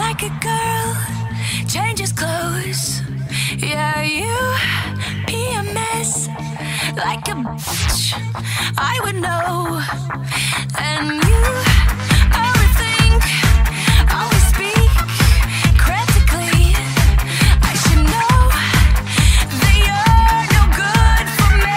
like a girl changes clothes. Yeah, you PMS like a bitch. I would know. And you overthink, always speak critically. I should know that you're no good for me.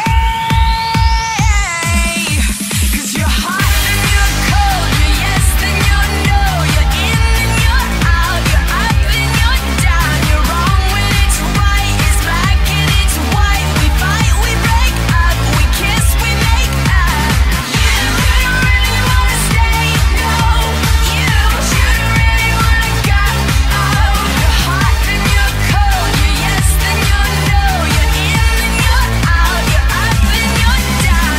'Cause you're hot and you're cold, you're yes then you're no, you're in and you're out, you're up and you're down, you're wrong when it's right, it's black and it's white. We fight, we break up, we kiss, we make up. You don't really wanna stay, no. You shouldn't really wanna go. Oh, you're hot and you're cold, you're yes then you're no, you're in and you're out, you're up and you're down.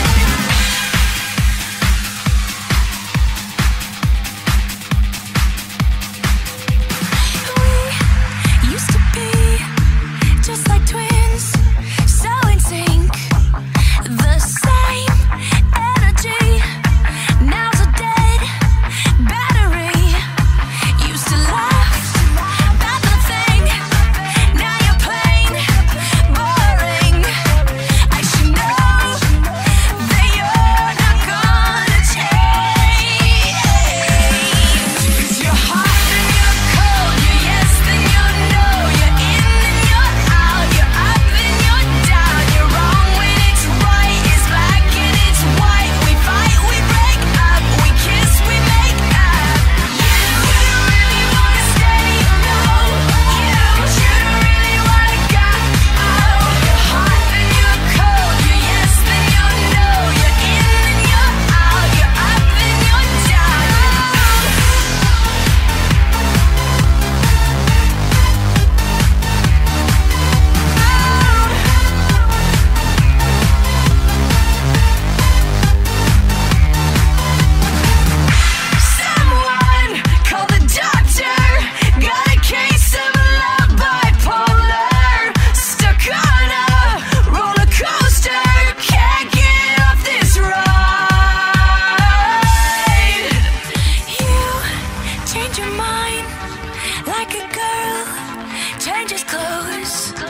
We used to be just like twins, so in sync, the same energy. Now's a dead battery. Used to laugh about nothing, now you're plain boring. I should know that you're not gonna change. 'Cause you're hot and you're cold, you're yes then you're no, you're in and you're out, you're up and you're down, you're wrong when it's right, it's black and it's white. We fight, we break up, we kiss, we make up. You don't really wanna stay, no. You shouldn't really wanna go. Oh, you're hot and you're cold, you're yes then you're no, you're in and you're out, you're up and you're down. Someone call the doctor. Got a case of love bipolar. Stuck on a roller coaster. Can't get off this ride. You change your mind like a girl changes clothes.